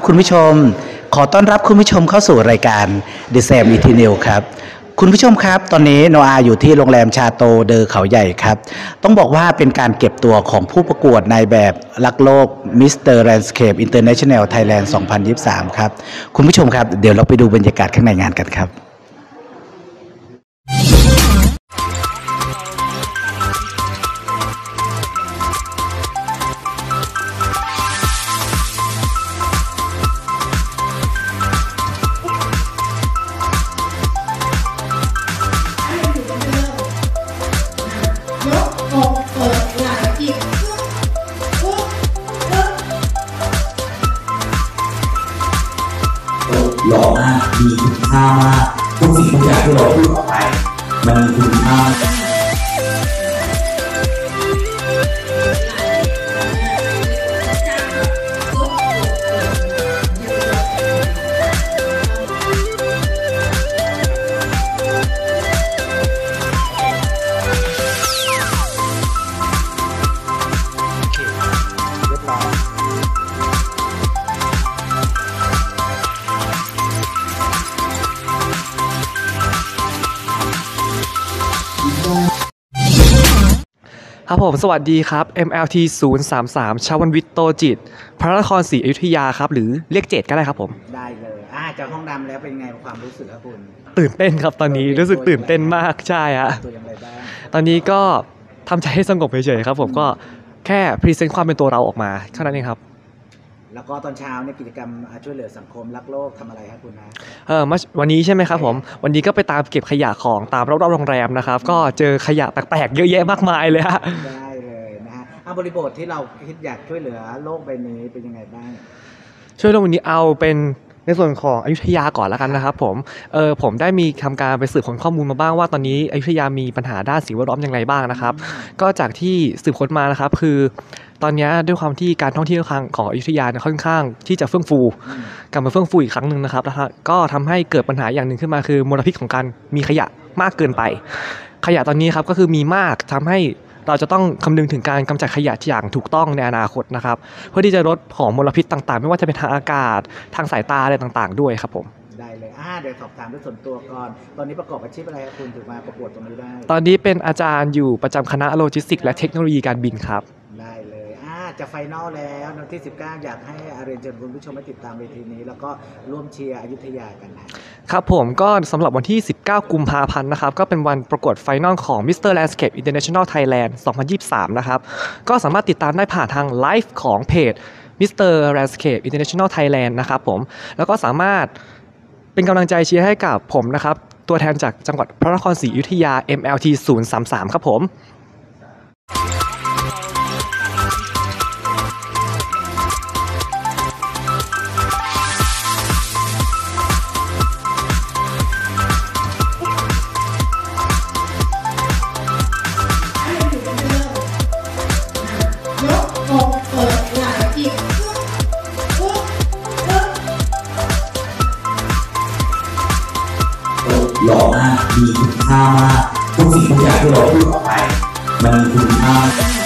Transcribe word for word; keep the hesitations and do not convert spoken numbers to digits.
คุณผู้ชมขอต้อนรับคุณผู้ชมเข้าสู่รายการ The Sam Eternal ครับคุณผู้ชมครับตอนนี้โนอาอยู่ที่โรงแรมชาโตเดอเขาใหญ่ครับต้องบอกว่าเป็นการเก็บตัวของผู้ประกวดนายแบบรักโลก มิสเตอร์ Landscape International Thailand สองพันยี่สิบสาม ครับคุณผู้ชมครับเดี๋ยวเราไปดูบรรยากาศข้างในงานกันครับหล่อมากมีคุณค่ามากทุกสิ่งทุกอย่างที่เราพูดออกไปมันมีคุณค่าครับผมสวัสดีครับ เอ็ม แอล ที ศูนย์ สาม สาม ชวันวิทย์โตจิตพระนครศรีอยุธยาครับหรือเรียกเจตก็ได้ครับผมได้เลยอ่าจากห้องดำแล้วเป็นไงความรู้สึกครับคุณตื่นเต้นครับตอนนี้รู้สึกตื่นเต้นมากใช่ฮะตัวอย่างไรบ้างตอนนี้ก็ทำใจให้สงบเฉยๆครับผมก็แค่พรีเซนต์ความเป็นตัวเราออกมาเท่านั้นเองครับแล้วก็ตอนเช้าเนี่ยกิจกรรมช่วยเหลือสังคมรักโลกทำอะไรครับคุณนะเออวันนี้ใช่ไหมครับผมวันนี้ก็ไปตามเก็บขยะของตามรอบๆโรงแรมนะครับก็เจอขยะแปลกๆเยอะแยะมากมายเลยฮะได้เลยนะฮะเอาบริบทที่เราคิดอยากช่วยเหลือโลกใบนี้เป็นยังไงบ้างช่วยโลกวันนี้เอาเป็นในส่วนของอยุธยาก่อนแล้วกันนะครับผมเออผมได้มีทำการไปสืบค้นข้อมูลมาบ้างว่าตอนนี้อยุธยามีปัญหาด้านสิ่งแวดล้อมอย่างไรบ้างนะครับก็จากที่สืบค้นมานะครับคือตอนนี้ด้วยความที่การท่องเที่ยวของอยุธยาค่อนข้างที่จะเฟื่องฟูกลับมาเฟื่องฟูอีกครั้งหนึ่งนะครับก็ทำให้เกิดปัญหาอย่างหนึ่งขึ้นมาคือมลพิษของการมีขยะมากเกินไปขยะตอนนี้ครับก็คือมีมากทำให้เราจะต้องคำนึงถึงการกำจัดขยะอย่างถูกต้องในอนาคตนะครับเพื่อที่จะลดของมลพิษต่างๆไม่ว่าจะเป็นทางอากาศทางสายตาอะไรต่างๆด้วยครับผมได้เลยอ่าเดี๋ยวสอบถามด้วยส่วนตัวก่อนตอนนี้ประกอบอาชีพอะไรครับคุณถึงมาประกวดตรงนี้ได้ตอนนี้เป็นอาจารย์อยู่ประจำคณะโลจิสติกส์และเทคโนโลยีการบินครับได้เลยอ่าจะไฟนอลแล้ววันที่สิบเก้าอยากให้อาเรียนเชิญคุณผู้ชมมาติดตามเวทีนี้แล้วก็ร่วมเชียร์อยุธยากันนะครับผมก็สำหรับวันที่สิบเก้ากุมภาพันธ์นะครับก็เป็นวันประกวดไฟนอลของ มิสเตอร์ Landscape International Thailand สองพันยี่สิบสามนะครับก็สามารถติดตามได้ผ่านทางไลฟ์ของเพจ มิสเตอร์ Landscape International Thailand นะครับผมแล้วก็สามารถเป็นกำลังใจเชียร์ให้กับผมนะครับตัวแทนจากจังหวัดพระนครศรีอยุธยา เอ็ม แอล ที ศูนย์ สาม สาม ครับผมหล่อมากมีคุณค่ามากทุกสิ่งทุกอย่างที่เราพูดออกไปมันมีคุณค่า